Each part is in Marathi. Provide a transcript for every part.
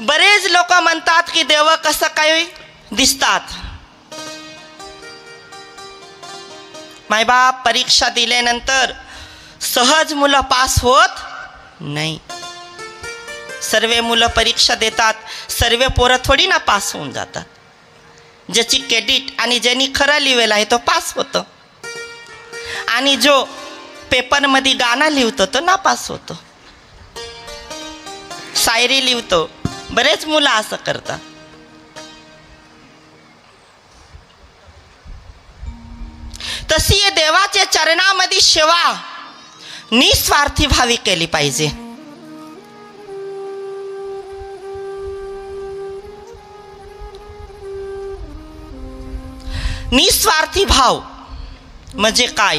बरेच लोक म्हणतात की देव कसं काय दिसतात. मायबाप परीक्षा दिल्यानंतर सहज मुलं पास होत नाही. सर्व मुलं परीक्षा देतात, सर्व पोरं थोडी ना पास होऊन जातात. ज्याची क्रेडिट आणि ज्यांनी खरं लिहिलेलं आहे तो पास होतो, आणि जो पेपरमध्ये गाणं लिहितो तो नापास होतो, शायरी लिहितो. बरेच मुलं असं करतात. तशी या देवाच्या चरणामध्ये सेवा निस्वार्थी भावी केली पाहिजे. निस्वार्थी भाव म्हणजे काय?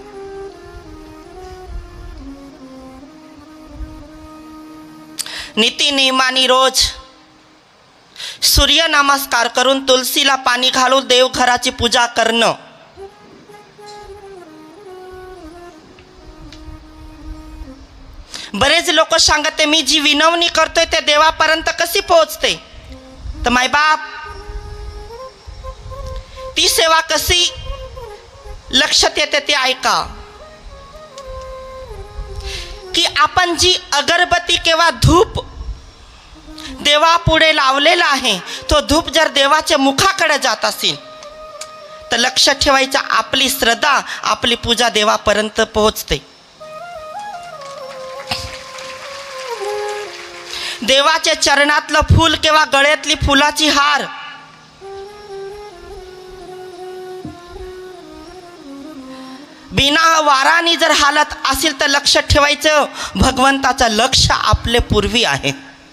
नीती नियमाने रोज सूर्य नमस्कार करून तुलसीला पाणी घालून देवघराची पूजा करणं. बरेच लोक सांगते मी जी विनवणी करतोय त्या देवापर्यंत कशी पोहोचते. तर मायबाप ती सेवा कशी लक्षात येते ते ऐका. की आपण जी अगरबत्ती किंवा धूप देवापुढे लावलेला आहे, तो धूप जर देवाच्या मुखाकडे जात असेल तर लक्षात ठेवायचं आपली श्रद्धा, आपली पूजा देवापर्यंत पोहोचते. देवाच्या चरणातलं फूल किंवा गळ्यातली फुलाची हार बिना वारानी जर हालत असेल तर लक्षात ठेवायचं भगवंताचं लक्ष आपले पूर्वी आहे.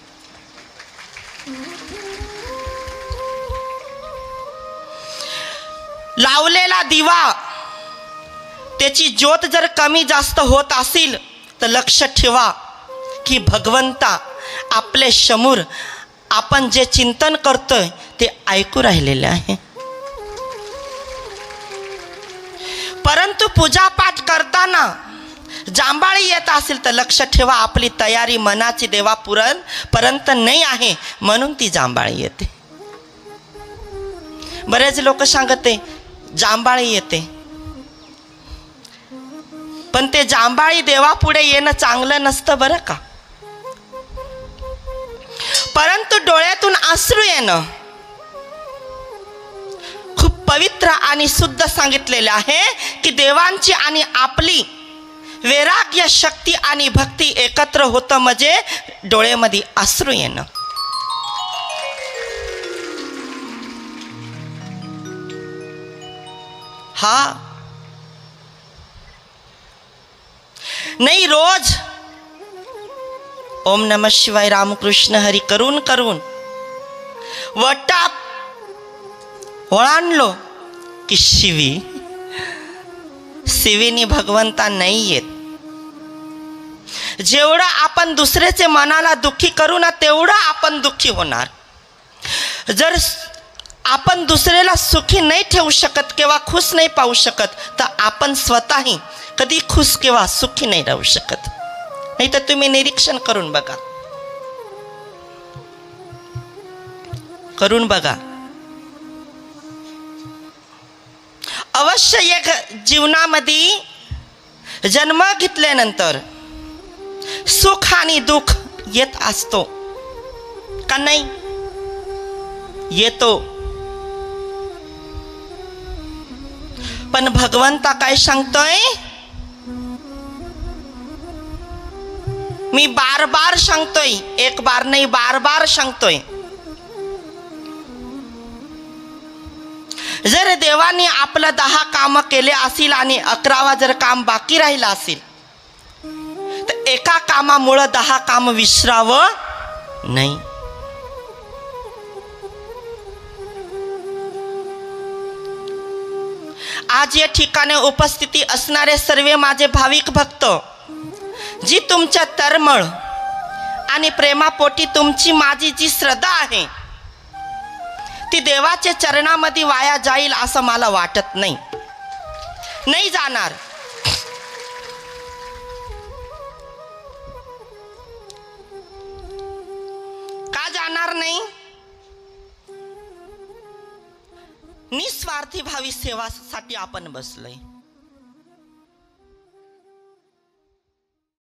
लावलेला दिवा त्याची ज्योत जर कमी जास्त होत असेल तर लक्षात ठेवा की भगवंता आपले समोर आपण जे चिंतन करतोय ते ऐकू राहिलेले आहे. परंतु पूजा पाठ करताना जांभाळी येत असेल तर लक्षात ठेवा आपली तयारी मनाची देवापर्यंत नाही आहे, म्हणून ती जांभाळी येते. बरेच लोक सांगते जांभाळी येते, पण ते जांभाळी देवापुढे येणं चांगलं नसतं बरं का. परंतु डोळ्यातून अश्रू येणं खूप पवित्र आणि शुद्ध सांगितलेले आहे की देवांची आणि आपली वैराग्य शक्ती आणि भक्ती एकत्र होतं म्हणजे डोळ्यामध्ये अश्रू येणं. हा नाही रोज ओम नमः शिवाय रामकृष्ण हरी करून करून वटाप ओळाणलो की शिवीनी भगवंता नाही येत. जेवढं आपण दुसऱ्याचे मनाला दुःखी करू ना तेवढं आपण दुःखी होणार. जर आपण दुसऱ्याला सुखी नाही ठेवू शकत किंवा खुश नाही पाहू शकत तर आपण स्वतःही कधी खुश किंवा सुखी नाही राहू शकत. नाही तर तुम्ही निरीक्षण करून बघा, करून बघा. अवश्य एक जीवनामध्ये जन्म घेतल्यानंतर सुख आणि दुःख येत असतो का नाही? येतो. पण भगवंता काय सांगतोय? मी बार बार सांगतोय, एक बार नाही बार बार सांगतोय. जर देवाने आपलं 10 काम केले असतील आणि 11वा जर काम बाकी राहिला असेल तर एका कामामुळे 10 काम विसरावं नाही. आज या ठिकाणी उपस्थिती असणारे सर्व माझे भाविक भक्त, जी तुमच्या तळमळ आणि प्रेमापोटी तुमची माझी जी श्रद्धा आहे ती देवाच्या चरणामध्ये वाया जाईल असं मला वाटत नाही. नाही जाणार. का जाणार होणार नाही. निस्वार्थी भावी सेवासाठी आपण बसलोय.